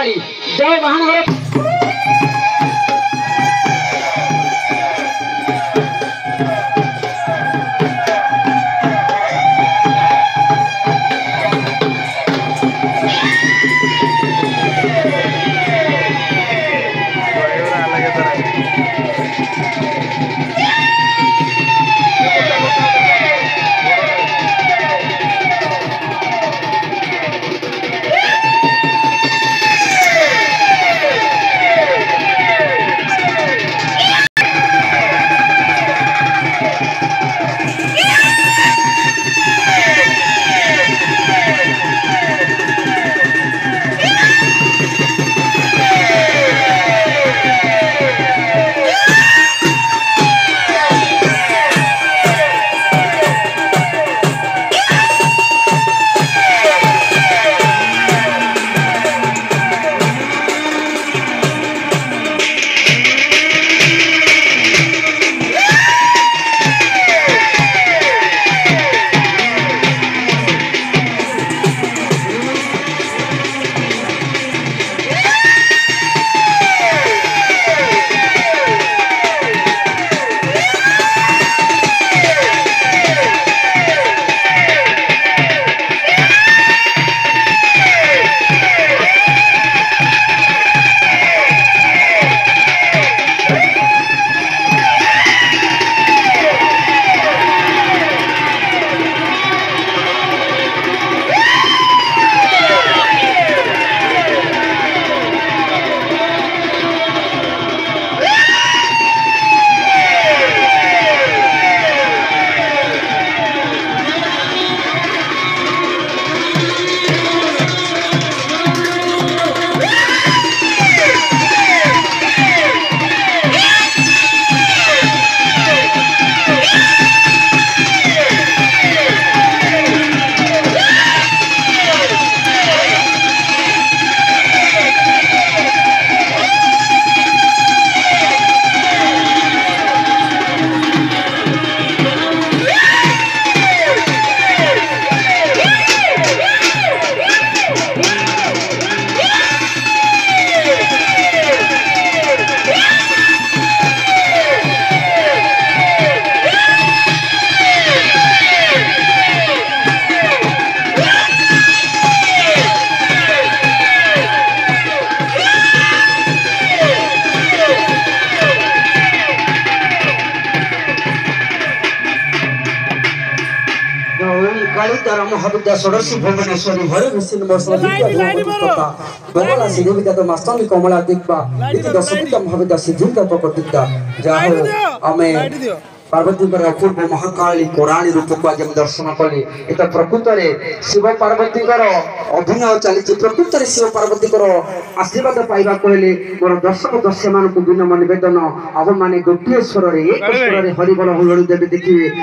महाकाली जय महानगर कालितारा महाविद्या षोडशी भुवनेश्वरी भरे विसिन बंगला सिद्धिविद्या तो मास्तंगी कमला दिग्बा इति दशविद्या महाविद्या सिद्धिविद्या प्रकटिता जाहो आमे पार्वती पर अपूर्व महाकाली कोराणी रूप को आज दर्शन कले एत प्रकृत में शिव पार्वती अभिनय चली प्रकृत में शिव पार्वती आशीर्वाद पाइबा कहले मोर दर्शक दर्शक मान विनम्र निवेदन अब माने गोटे स्वर एक स्वर हरिबल हुलड़ी देवी देखिए।